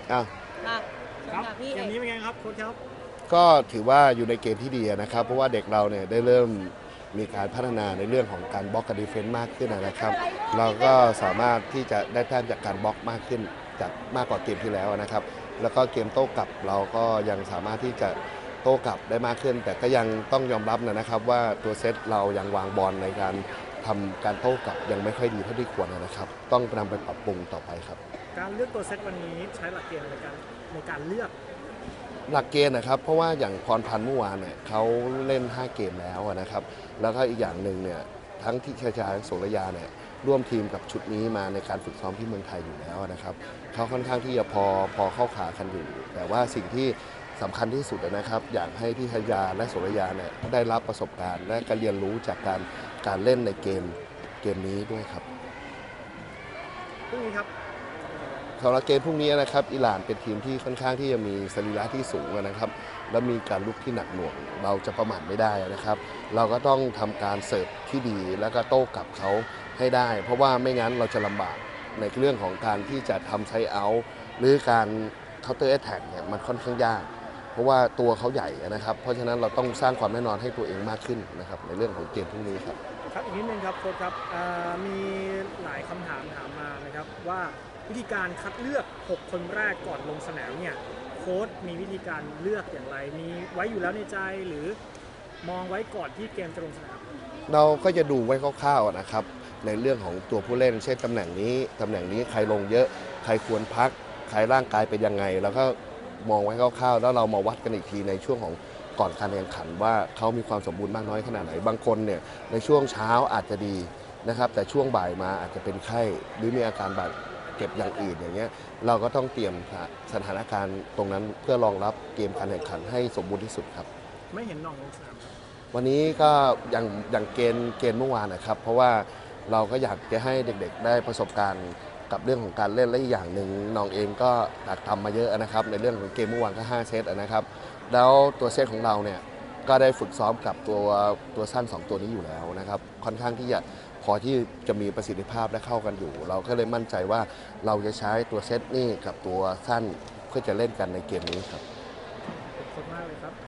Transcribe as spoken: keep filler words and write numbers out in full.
อ่ะครับเกมนี้เป็นไงครับโค้ชครับก็ถือว่าอยู่ในเกณฑ์ที่ดีนะครับเพราะว่าเด็กเราเนี่ยได้เริ่มมีการพัฒนาในเรื่องของการบล็อกกับดีเฟนต์มากขึ้นนะครับเราก็สามารถที่จะได้แต้มจากการบล็อกมากขึ้นจากมากกว่าเกมที่แล้วนะครับแล้วก็เกมโต้กลับเราก็ยังสามารถที่จะโต้กลับได้มากขึ้นแต่ก็ยังต้องยอมรับนะครับว่าตัวเซตเรายังวางบอลในการทำการโต้กลับยังไม่ค่อยดีเท่าที่ควรนะครับต้องนำไปปรับปรุงต่อไปครับการเลือกตัวเซตวันนี้ใช้หลักเกณฑ์ในการในการเลือกหลักเกณฑ์นะครับเพราะว่าอย่างพรพันธ์เมื่อวานเนี่ยเขาเล่นห้าเกมแล้วนะครับแล้วก็อีกอย่างหนึ่งเนี่ยทั้งที่ชาชาโสรยาเนี่ยร่วมทีมกับชุดนี้มาในการฝึกซ้อมที่เมืองไทยอยู่แล้วนะครับเขาค่อนข้างที่จะพอพอเข้าขากันอยู่แต่ว่าสิ่งที่สำคัญที่สุดนะครับอยากให้ที่ชายาและโสรยาเนี่ยได้รับประสบการณ์และการเรียนรู้จากการการเล่นในเกมเกมนี้ด้วยครับพรุ่งนี้ครับสำหรับเกมพรุ่งนี้นะครับอิหร่านเป็นทีมที่ค่อนข้างที่จะมีสรีระที่สูงนะครับและมีการลุกที่หนักหน่วงเราจะประมาทไม่ได้นะครับเราก็ต้องทำการเสิร์ฟที่ดีแล้วก็โต้กลับเขาให้ได้เพราะว่าไม่งั้นเราจะลำบากในเรื่องของการที่จะทำไซด์เอาท์หรือการเคาน์เตอร์แอตแทกเนี่ยมันค่อนข้างยากเพราะว่าตัวเขาใหญ่นะครับเพราะฉะนั้นเราต้องสร้างความแน่นอนให้ตัวเองมากขึ้นนะครับในเรื่องของเกมพรุ่งนี้ครับครับอีกนิดนึงครับโค้ชครับมีหลายคำถามถามมานะครับว่าวิธีการคัดเลือกหกคนแรกก่อนลงสนามเนี่ยโค้ชมีวิธีการเลือกอย่างไรมีไว้อยู่แล้วในใจหรือมองไว้ก่อนที่เกมจะลงสนามเราก็จะดูไว้คร่าวๆนะครับในเรื่องของตัวผู้เล่นเช่นตำแหน่งนี้ตำแหน่งนี้ใครลงเยอะใครควรพักใครร่างกายเป็นยังไงแล้วก็มองไว้คร่าวๆแล้วเรามาวัดกันอีกทีในช่วงของก่อนการแข่งขันว่าเขามีความสมบูรณ์มากน้อยขนาดไหนบางคนเนี่ยในช่วงเช้าอาจจะดีนะครับแต่ช่วงบ่ายมาอาจจะเป็นไข้หรือมีอาการบาดเจ็บอย่างอื่นอย่างเงี้ยเราก็ต้องเตรียมสถานการณ์ตรงนั้นเพื่อรองรับเกมการแข่งขันให้สมบูรณ์ที่สุดครับไม่เห็นน้องลงสนามวันนี้ก็อย่างอย่างเกณฑ์เกณฑ์เมื่อวานนะครับเพราะว่าเราก็อยากจะให้เด็กๆได้ประสบการณ์กับเรื่องของการเล่นและอีกอย่างหนึ่งน้องเองก็ตักทำมาเยอะนะครับในเรื่องของเกมเมื่อวานก็ห้าเซตนะครับแล้วตัวเซตของเราเนี่ยก็ได้ฝึกซ้อมกับตัวตัวสั้นสองตัวนี้อยู่แล้วนะครับค่อนข้างที่จะพอที่จะมีประสิทธิภาพและเข้ากันอยู่เราก็เลยมั่นใจว่าเราจะใช้ตัวเซตนี่กับตัวสั้นเพื่อจะเล่นกันในเกมนี้ครับขอบคุณมากเลยครับ